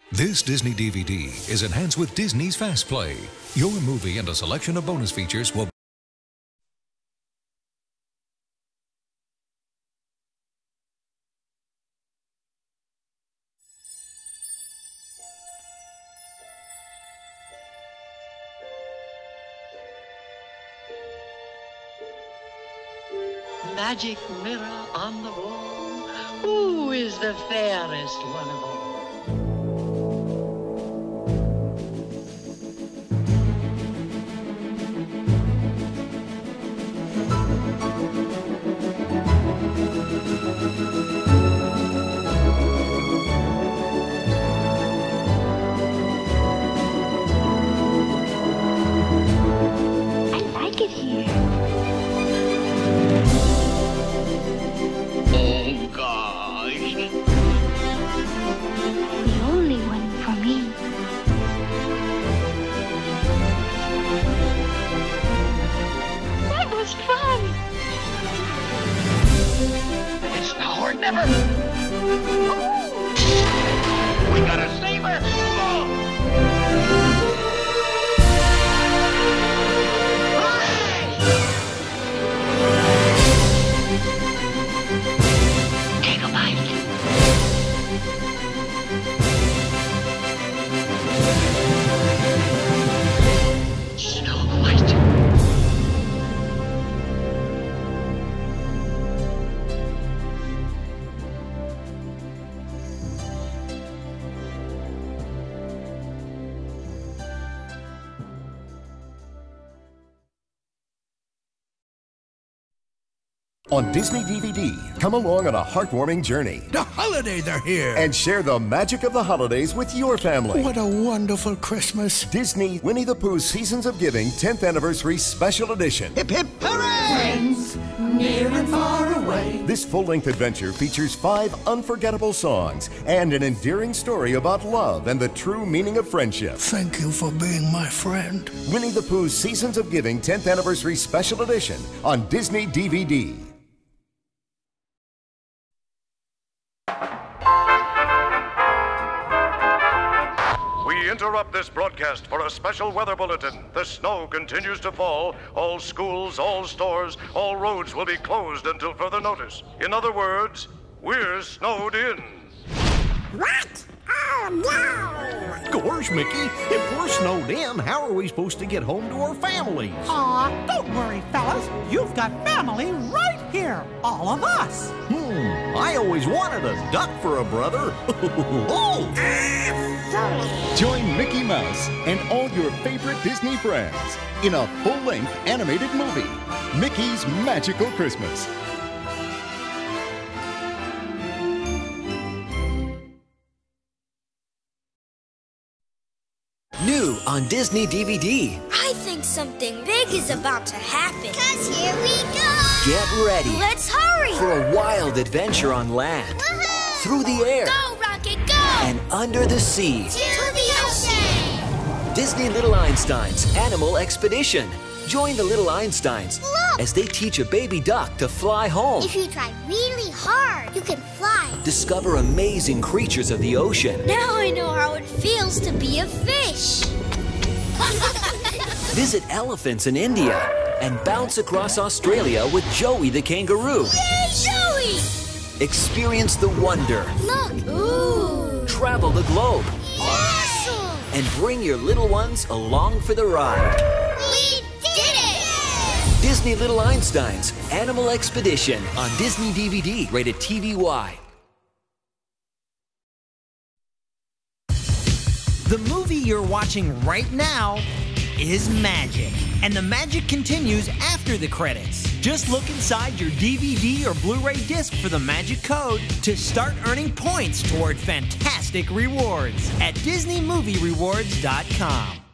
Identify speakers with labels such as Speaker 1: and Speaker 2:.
Speaker 1: This Disney DVD is enhanced with Disney's Fast Play. Your movie and a selection of bonus features will
Speaker 2: Magic mirror on the wall, who is the fairest one of all?
Speaker 3: I like it here. The only one for me. That was fun.
Speaker 2: It's now or never. We gotta save her. Take a bite. Snow White.
Speaker 4: On Disney DVD, come along on a heartwarming journey
Speaker 5: The holidays are here.
Speaker 4: and share the magic of the holidays with your family.
Speaker 5: What a wonderful Christmas.
Speaker 4: Disney Winnie the Pooh Seasons of Giving 10th Anniversary Special Edition.
Speaker 5: Hip hip hooray!
Speaker 6: Near and far away.
Speaker 4: This full-length adventure features 5 unforgettable songs and an endearing story about love and the true meaning of friendship.
Speaker 5: Thank you for being my friend.
Speaker 4: Winnie the Pooh Seasons of Giving 10th Anniversary Special Edition on Disney DVD.
Speaker 7: We interrupt this broadcast for a special weather bulletin. The snow continues to fall. All schools, all stores, all roads will be closed until further notice. In other words, we're snowed in.
Speaker 6: What? Oh no!
Speaker 8: Gosh, Mickey, if we're snowed in, how are we supposed to get home to our families?
Speaker 9: Aw, don't worry, fellas. You've got family right here. All of us.
Speaker 8: I always wanted a duck for a brother. Oh!
Speaker 10: Join Mickey Mouse and all your favorite Disney friends in a full-length animated movie, Mickey's Magical Christmas.
Speaker 11: New on Disney DVD.
Speaker 3: I think something big is about to happen. 'Cause here we go.
Speaker 11: Get ready
Speaker 3: Let's hurry.
Speaker 11: for a wild adventure on land,
Speaker 3: Woohoo!
Speaker 11: through the air,
Speaker 3: Go, Rocket, go.
Speaker 11: and under the sea.
Speaker 3: To the ocean.
Speaker 11: Disney Little Einsteins Animal Expedition. Join the Little Einsteins
Speaker 3: Look.
Speaker 11: as they teach a baby duck to fly home.
Speaker 3: If you try really hard, you can fly.
Speaker 11: Discover amazing creatures of the ocean.
Speaker 3: Now I know how it feels to be a fish.
Speaker 11: Visit elephants in India and bounce across Australia with Joey the kangaroo.
Speaker 3: Yay, Joey!
Speaker 11: Experience the wonder.
Speaker 3: Look. Ooh.
Speaker 11: Travel the globe.
Speaker 3: Awesome.
Speaker 11: And bring your little ones along for the ride.
Speaker 3: We did it!
Speaker 11: Disney Little Einsteins Animal Expedition on Disney DVD, rated TVY.
Speaker 12: The movie you're watching right now is magic, and the magic continues after the credits. Just look inside your DVD or Blu-ray disc for the magic code to start earning points toward fantastic rewards at DisneyMovieRewards.com.